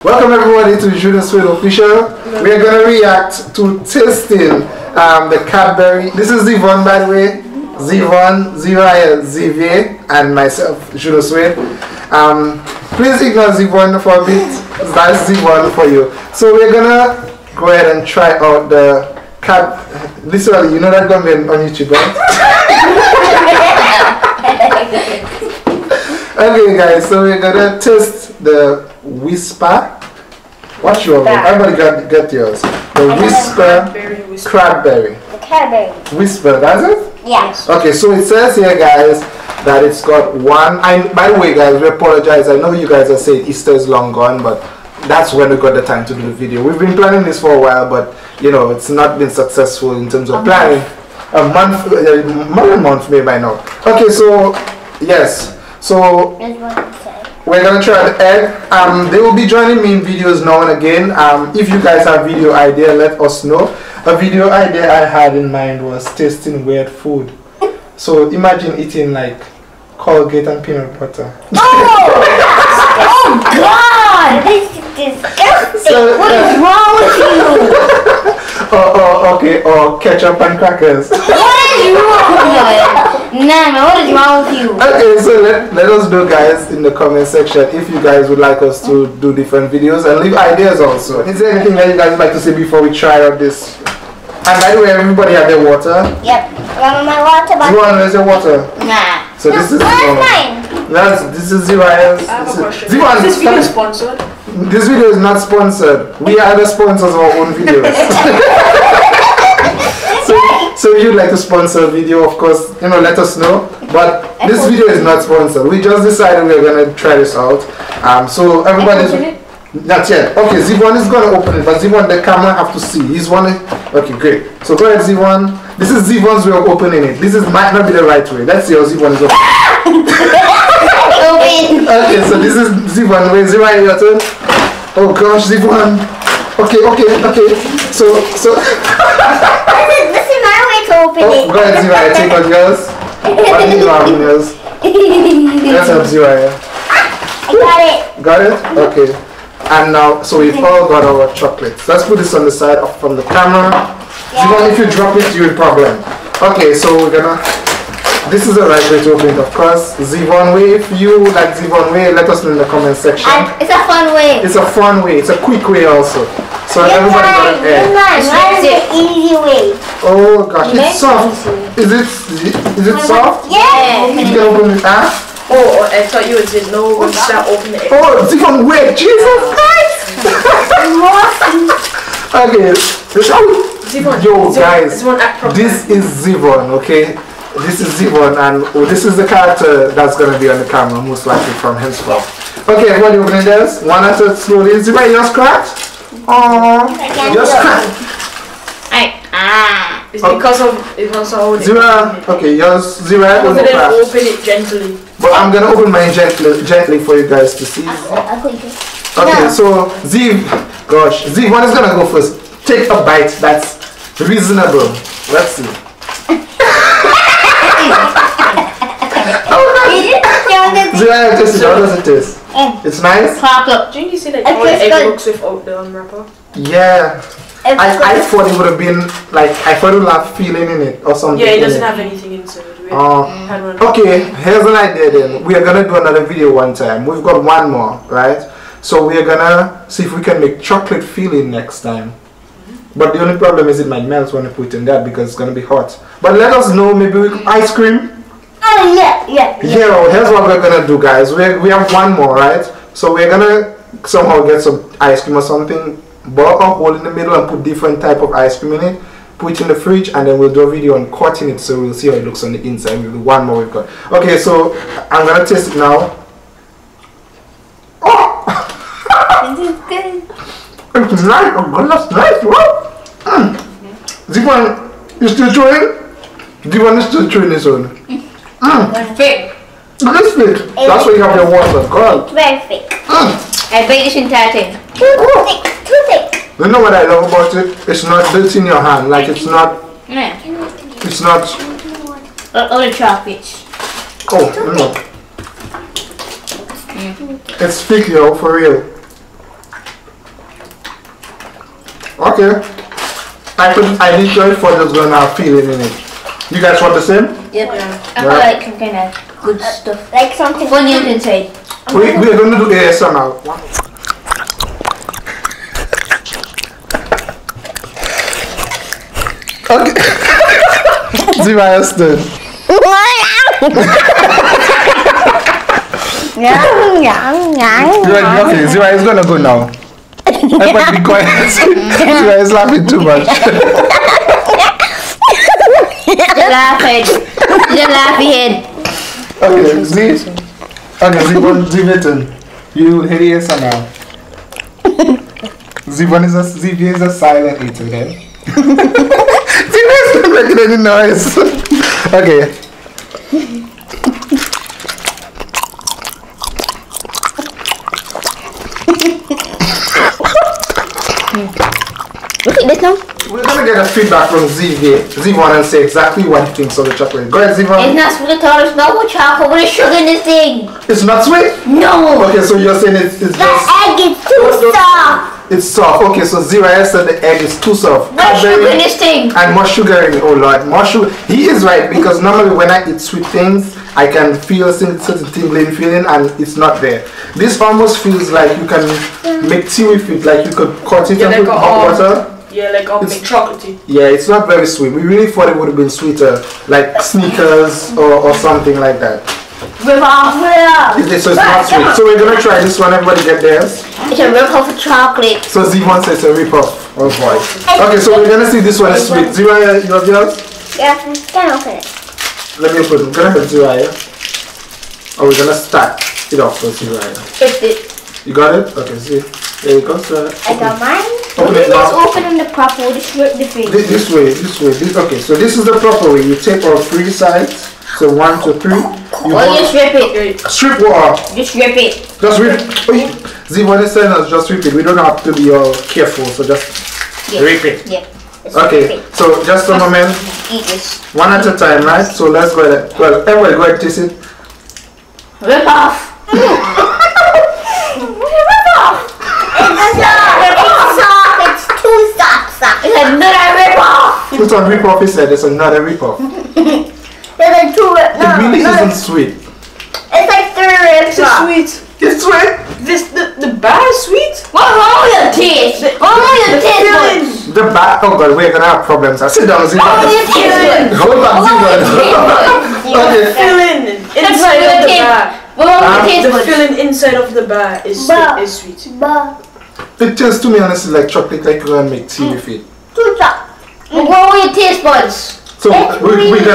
Welcome everybody to Judas Sweet Official. We are going to react to tasting the Cadbury. This is Zivon, by the way. Zivon, Xavier, and myself, Judas Sweet. Please ignore Zivon for a bit. That's Zivon for you. So we're going to go ahead and try out the literally, you know that gonna be on YouTube, right? Okay guys, so we're gonna test the Whisper. What's your name? Everybody got yours. The Whisper Cranberry. The Cadbury. Whisper, that's it? Yes. Okay, so it says here guys that it's got one. By the way guys, we apologize. I know you guys are saying Easter is long gone, but that's when we got the time to do the video. We've been planning this for a while, but you know, it's not been successful in terms of planning. A month, more than a month maybe by now. Okay, so yes, so we're gonna try the egg. They will be joining me in videos now and again. If you guys have video idea, let us know. A video idea I had in mind was tasting weird food. So imagine eating like Colgate and peanut butter. Oh God! This is disgusting. So, what is wrong with you? Or ketchup and crackers. What is wrong with you? Nah, man, what is wrong with you? Okay, so let us know guys in the comment section if you guys would like us to do different videos and leave ideas also. Is there anything that you guys would like to say before we try out this? And by the way, everybody have their water? Yep. Want my water bottle? Where's your water? Nah. So this is mine. This is Zivon. This video is sponsored? This video is not sponsored. We are the sponsors of our own videos. So if you'd like to sponsor a video, of course, you know, let us know. But this video is not sponsored. We just decided we're gonna try this out. So everybody's not yet. Okay, Zivon is gonna open it, but Zivon, the camera have to see. He's one. Okay, great. So go ahead, Zivon. This is Zivon's way of opening it. This might not be the right way. Let's see how Zivon is opening. Okay, so this is Zivon. Wait, Zivon, your turn. Oh gosh, Zivon. Okay. So. This is my way to open it. Go ahead, Zivon. Take on yours. What do you have in yours? Let's help Zivon. I got it. Got it? Okay. And now, so we've all got our chocolates. Let's put this on the side from the camera. Yeah. Zivon, if you drop it, you'll problem. Okay, so we're gonna. This is the right way to open it, of course. Zivon way. If you like Zivon way, let us know in the comment section. It's a fun way. It's a fun way. It's a quick way also. So everybody got an egg. Mine is the easy way. Oh gosh, it's soft. Is it soft? Yeah. You can open it, huh? Oh, I thought you didn't know when you start opening it. Oh, Zivon way. Jesus Christ. Okay, yo guys, this is Zivon, okay? This is Zivon, and this is the character that's gonna be on the camera, most likely from henceforth. Okay, everybody open theirs. One at a slowly. Zivon, yours cracked? Oh, yours cracked. It's because of Zivon, okay, yours, Zivon, open it gently. But I'm gonna open mine gently for you guys to see. Okay, so Ziv, Zivon is gonna go first. Take a bite that's reasonable. Let's see. Zivon, taste it. How does it taste? It's nice? Didn't you say that all the egg looks without the wrapper? Yeah. I thought it would have been like, I thought it would have feeling in it or something. Yeah, it doesn't have anything inside. Okay, here's an idea then. We are gonna do another video one time. We've got one more, right? So we are gonna see if we can make chocolate filling next time. But the only problem is it might melt when we put it in that because it's gonna be hot. But let us know, maybe we could ice cream. Oh yeah. Yeah, here's what we're gonna do, guys. We have one more, right? So we're gonna somehow get some ice cream or something, bore a hole in the middle and put different type of ice cream in it, put it in the fridge, and then we'll do a video on cutting it so we'll see how it looks on the inside. We'll do one more we've got. Okay, so I'm gonna taste it now. Oh! This is good. It's nice. Oh god, that's nice. What? Zivon, you still chewing? Zivon is still chewing his own. Thick. Look at this thick. That's why you have your water. God. It's very thick. I bake this entire thing. Too thick. You know what I love about it? It's not dirty in your hand. Like it's not. Yeah. It's not. All the chocolates. Oh no. It's thick, yo, for real. Okay. I need to for there's gonna have feeling in it. You guys want the same? Yep. Yeah. I feel like some kind of good stuff. Like something Funny inside. We're gonna do ASMR. Okay. Zira is done. Okay, Zira is gonna go now. Everybody be quiet. Zira is laughing too much. You're laughing. You're laughing. Okay, Z. Okay, Zivon, you hit the ASMR. Zivon is a silent eater, okay? Zivon is not making any noise. Okay. Look at this now. We're gonna get a feedback from Zivon and say exactly what he thinks of the chocolate. Go ahead, Zivon. It's not sweet at all. It's not with chocolate. What is sugar in this thing? It's not sweet? No. Okay, so you're saying it's The just... egg is too soft. It's soft. Okay, so Zira said the egg is too soft. What is sugar in this thing? And more sugar in it. Oh Lord, more sugar. He is right, because normally when I eat sweet things, I can feel certain tingling feeling and it's not there. This almost feels like you can make tea with it, like you could cut it and put hot water. Yeah, like It's- chocolatey. Yeah, it's not very sweet. We really thought it would have been sweeter, like Snickers or something like that. Rip off. So it's not sweet. So we're gonna try this one. Everybody get theirs. It's a rip off of chocolate. So Zivon says it's a rip-off. Oh boy. Okay, so we're gonna see this one is sweet. Zira, you have yours? Yeah, can open it. Let me open it. Go ahead, Zira. Oh, we're gonna start it off for Zira. It's it. You got it? Okay, see. There you go, sir. I got mine. Open it Let's now. open in the proper way. Just rip the thing. This way. Okay, so this is the proper way. You take all three sides. So 1, 2, 3. You Or just rip it. Okay. strip water. Just rip it. Just rip it. Zivon is saying us just rip it. We don't have to be all careful. So just rip it. Yeah. Okay, so just a moment. Eat this. One at a time, right? So let's go ahead. Well, everybody go ahead and taste it. Rip off. Rip off. It's too soft. It's another rip off. It's on rip-off, he said. It's another rip-off. It's like two rip. It really isn't sweet. It's like three rips. This is sweet. It's sweet. The bar is sweet. What's wrong with your teeth? What's wrong with your teeth? feeling. The back. Oh God, we're gonna have problems. I sit down, What's wrong with your Zivon. teeth? Hold on, Zivon. Okay. Filling inside of the bar. What's wrong with your The taste buds? filling inside of the bar is Bar. sweet. But It tastes to me honestly like chocolate, like you're gonna make tea with it. too soft. What's wrong with your taste buds? So It's we're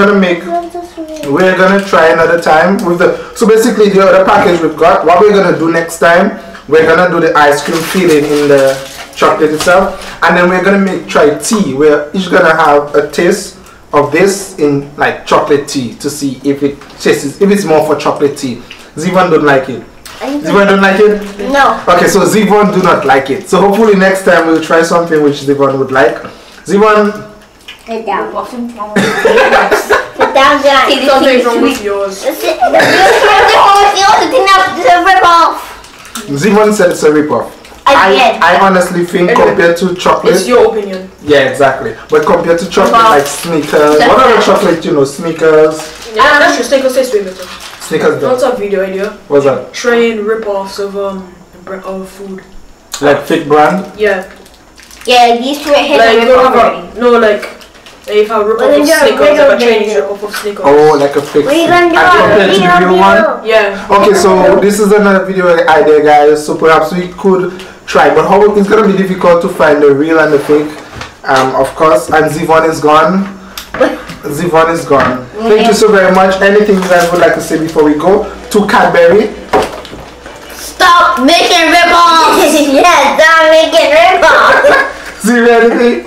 gonna try another time with the. So basically, the other package we've got. What we're gonna do next time, we're gonna do the ice cream filling in the chocolate itself, and then we're gonna try tea. We're each gonna have a taste of this in like chocolate tea to see if it tastes, if it's more for chocolate tea. Zivon don't like it. Zivon don't like it. No. Okay, so Zivon do not like it. So hopefully next time we'll try something which Zivon would like. Zivon. Sit down. What's wrong with Sit down, John. Something's wrong with yours. The thing that is a rip off. Zivon said it's a rip-off. Again. I honestly think compared to chocolate, It's your opinion. yeah, exactly. But compared to chocolate like Snickers, what other chocolate you know? Snickers, Yeah, that's just take a taste with it. Snickers. What's a video idea? What's that? Trying rip-offs of food. Like fake brand? Yeah. Yeah, these two right here Like are rip off already. if I rip Well, off then of you're Snickers, a like a little Chinese bit. rip off of Snickers. Oh, like a fake. What are you And gonna do? compared to the real one. Yeah. Okay, so this is another video idea, guys. So perhaps we could try, but how it's gonna be difficult to find the real and the fake, of course. And Zivon is gone. Zivon is gone. Thank you so very much. Anything you guys would like to say before we go to Cadbury? Stop making rip offs. Yes, I'm making rip off. Zivon, anything?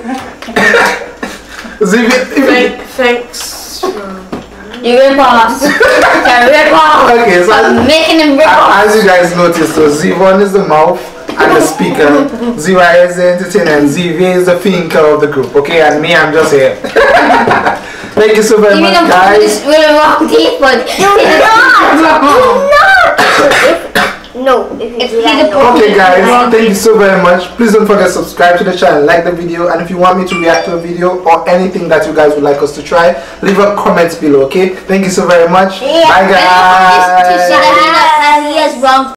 Zivon, Thanks. You rip offs. They're rip offs. okay, so Stop making them rip offs. as you guys noticed, so Zivon is the mouth and the speaker, Zira is the entertainer, and ZV is the thinker of the group, okay? And me, I'm just here. Thank you so very You mean much, I'm guys. this really wrong teeth, but Do not. No. If you he's a no. Okay guys, thank you so very much. Please don't forget to subscribe to the channel, like the video, and if you want me to react to a video or anything that you guys would like us to try, leave a comment below, okay? Thank you so very much. Bye guys. He has wrong